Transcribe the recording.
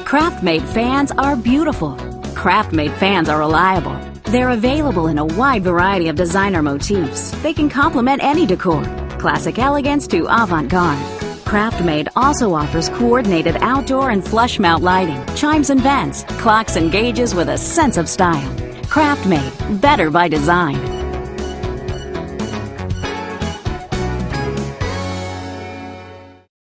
Craftmade fans are beautiful. Craftmade fans are reliable. They're available in a wide variety of designer motifs. They can complement any decor, classic elegance to avant-garde. Craftmade also offers coordinated outdoor and flush mount lighting, chimes and vents, clocks and gauges with a sense of style. Craftmade, better by design.